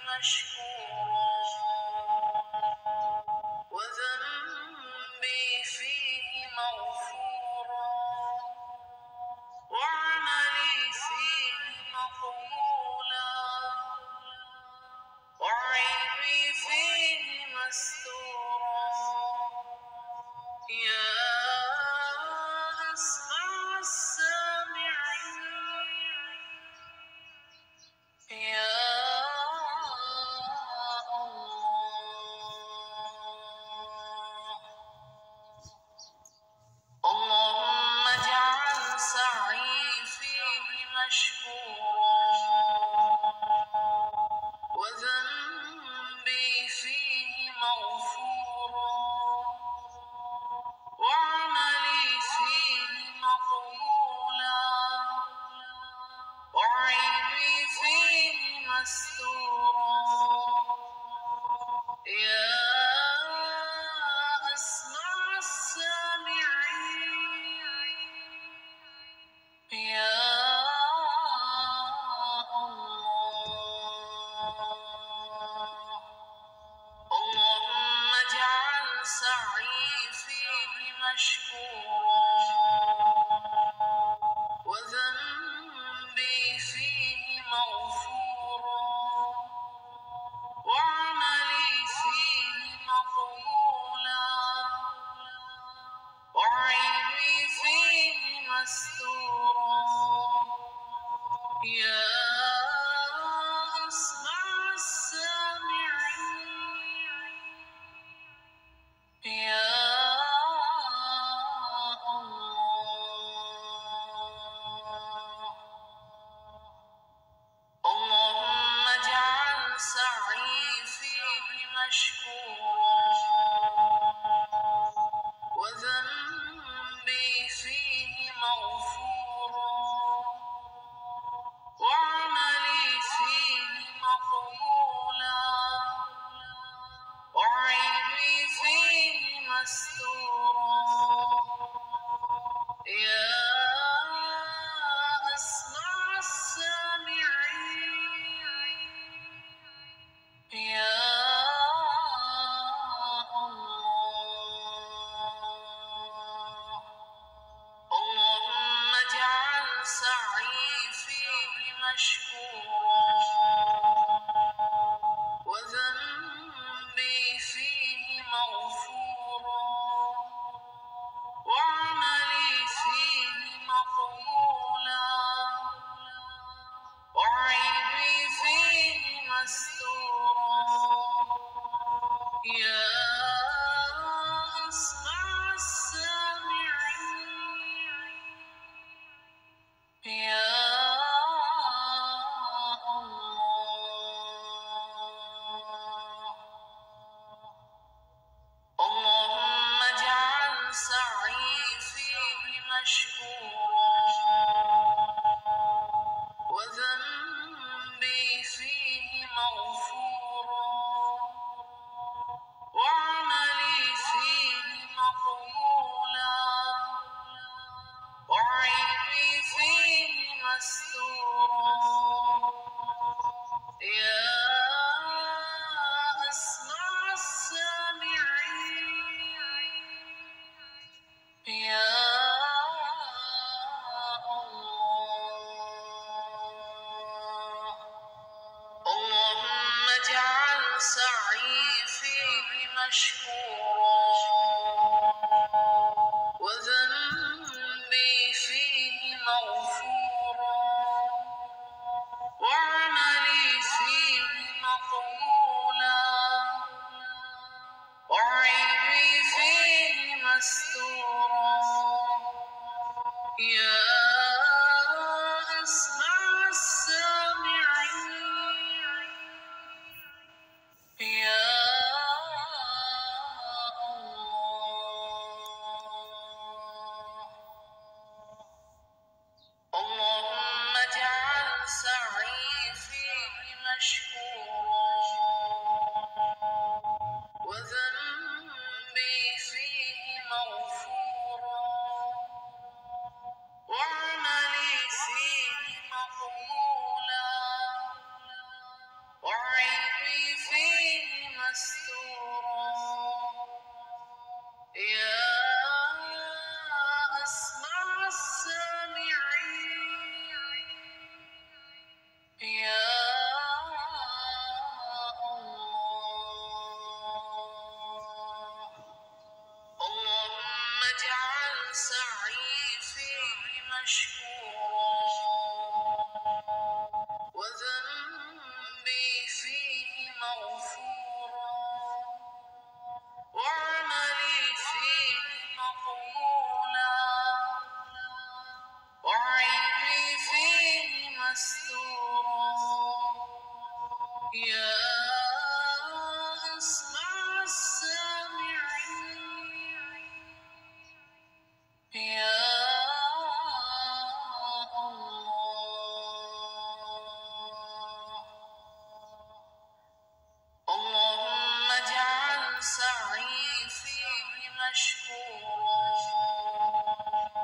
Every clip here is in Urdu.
مشكورا وذنبي فيه مغفورا وعملي فيه مقبولا وعيبي فيه مستورا يا أسمع السامعين يا اللهم اجعل سعي فيه مشكورا وذنبي فيه مغفورا وعملي فيه مقبولا وعيبي فيه مستورا يا أسمع السامعين يا اللهم اجعل سعي فيه مشكورا وذنبي فيه مغفورا وعملي فيه مقبولا وعيبي فيه مستورا يا أسمع السامعين يا اللهم اجعل سعي فيه مشكورا وذنبي فيه مغفورا وعملي فيه مقبولا وعيبي فيه مستورا يا أسمع السامعين يا اللهم اجعل سعي فيه مشكورا وذنبي فيه مغفورا وعملي فيه مقبولا وعيبي فيه مستورا يا أسمع السامعين يا اللهم اجعل سعي فيه مشكورا وذنبي فيه مغفورا وعملي فيه مقبولا وعيبي فيه مستورا يا أسمع السامعين يا اللهم اجعل سعي فيه مشكورا وذنبي فيه مغفورا وعملي فيه مقبولا وعيبي فيه مستورا يا أسمع السامعين يا مستورا يا أسمع السامعين يا الله. اللهم اجعل سعي فيه مشكورا وذنبي فيه مغفورا وعملي فيه مقبولا وعيبي فيه مستورا يا أسمع السامعين يا الله. اللهم اجعل سعي فيه مشكورا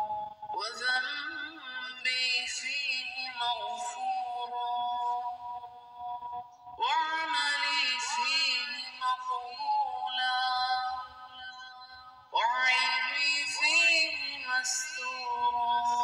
وذنبي فيه مغفورا وعملي فيه مقبولا وعيبي فيه مستورا